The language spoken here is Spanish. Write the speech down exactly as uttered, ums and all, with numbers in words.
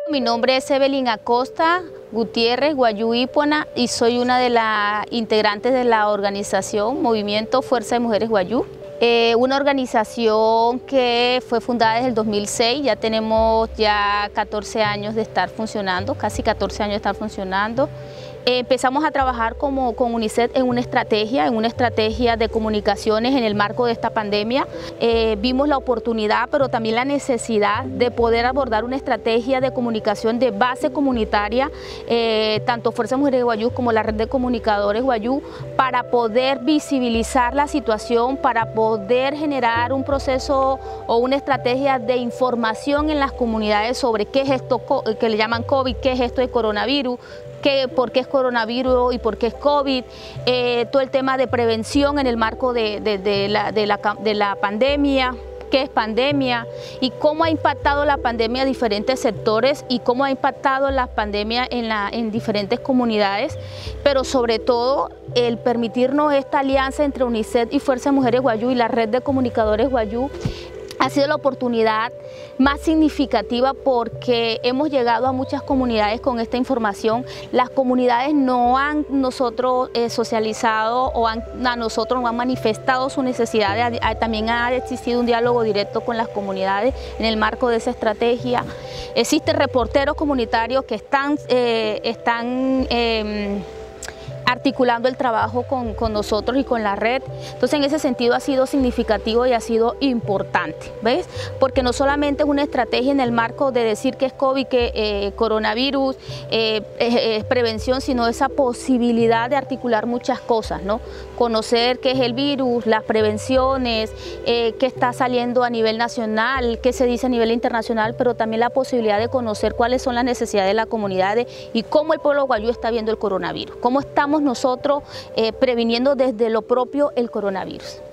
Mi nombre es Evelyn Acosta Gutiérrez Guayú Hipona y soy una de las integrantes de la organización Movimiento Fuerza de Mujeres Guayú. Eh, una organización que fue fundada desde el dos mil seis, ya tenemos ya catorce años de estar funcionando, casi catorce años de estar funcionando. Eh, empezamos a trabajar como, con UNICEF en una estrategia, en una estrategia de comunicaciones en el marco de esta pandemia. Eh, vimos la oportunidad, pero también la necesidad de poder abordar una estrategia de comunicación de base comunitaria, eh, tanto Fuerza Mujeres Guayú como la Red de Comunicadores Guayú, para poder visibilizar la situación, para poder generar un proceso o una estrategia de información en las comunidades sobre qué es esto que le llaman COVID, qué es esto de coronavirus, qué, por qué es coronavirus y por qué es COVID, eh, todo el tema de prevención en el marco de, de, de, la, de, la, de la pandemia, qué es pandemia y cómo ha impactado la pandemia a diferentes sectores y cómo ha impactado la pandemia en, la, en diferentes comunidades, pero sobre todo el permitirnos esta alianza entre UNICEF y Fuerza Mujeres Guayú y la Red de Comunicadores Guayú ha sido la oportunidad más significativa porque hemos llegado a muchas comunidades con esta información. Las comunidades no han nosotros eh, socializado o han, a nosotros no han manifestado su necesidad. De, también ha existido un diálogo directo con las comunidades en el marco de esa estrategia. Existen reporteros comunitarios que están, eh, están eh, articulando el trabajo con, con nosotros y con la red. Entonces en ese sentido ha sido significativo y ha sido importante, ¿ves? Porque no solamente es una estrategia en el marco de decir que es COVID, que eh, coronavirus, eh, es, es prevención, sino esa posibilidad de articular muchas cosas, ¿no? Conocer qué es el virus, las prevenciones, eh, qué está saliendo a nivel nacional, qué se dice a nivel internacional, pero también la posibilidad de conocer cuáles son las necesidades de las comunidades y cómo el pueblo guayú está viendo el coronavirus, cómo estamos nosotros eh, previniendo desde lo propio el coronavirus.